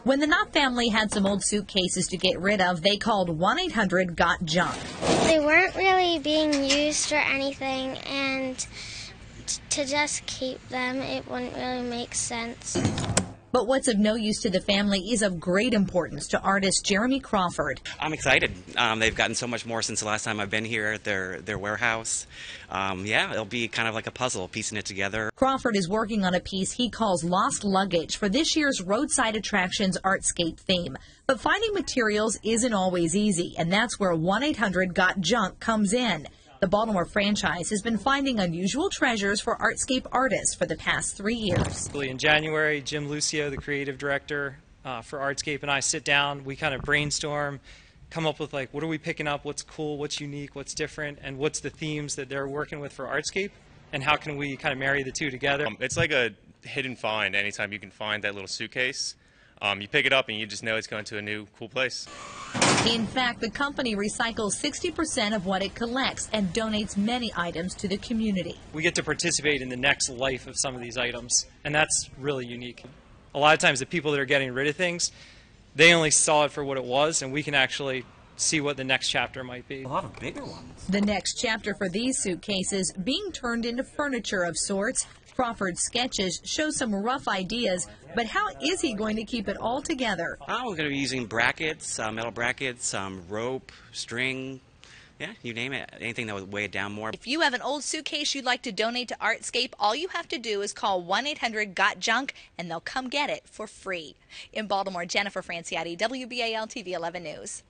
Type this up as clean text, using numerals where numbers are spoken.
When the Knopf family had some old suitcases to get rid of, they called 1-800-GOT-JUNK. They weren't really being used or anything, and to just keep them, it wouldn't really make sense. But what's of no use to the family is of great importance to artist Jeremy Crawford. I'm excited. They've gotten so much more since the last time I've been here at their warehouse. Yeah, it'll be kind of like a puzzle, piecing it together. Crawford is working on a piece he calls Lost Luggage for this year's Roadside Attractions Artscape theme. But finding materials isn't always easy, and that's where 1-800-GOT-JUNK comes in. The Baltimore franchise has been finding unusual treasures for Artscape artists for the past 3 years. In January, Jim Lucio, the creative director for Artscape, and I sit down, we kind of brainstorm, come up with like, what are we picking up, what's cool, what's unique, what's different, and what's the themes that they're working with for Artscape, and how can we kind of marry the two together. It's like a hidden find anytime you can find that little suitcase. You pick it up and you just know it's going to a new cool place. In fact, the company recycles 60% of what it collects and donates many items to the community. We get to participate in the next life of some of these items, and that's really unique. A lot of times the people that are getting rid of things, they only saw it for what it was, and we can actually see what the next chapter might be. A lot of bigger ones. The next chapter for these suitcases being turned into furniture of sorts. Crawford's sketches show some rough ideas, but how is he going to keep it all together? We're going to be using brackets, metal brackets, rope, string, yeah, you name it, anything that would weigh it down more. If you have an old suitcase you'd like to donate to Artscape, all you have to do is call 1-800-GOT-JUNK and they'll come get it for free. In Baltimore, Jennifer Franciotti, WBAL-TV 11 News.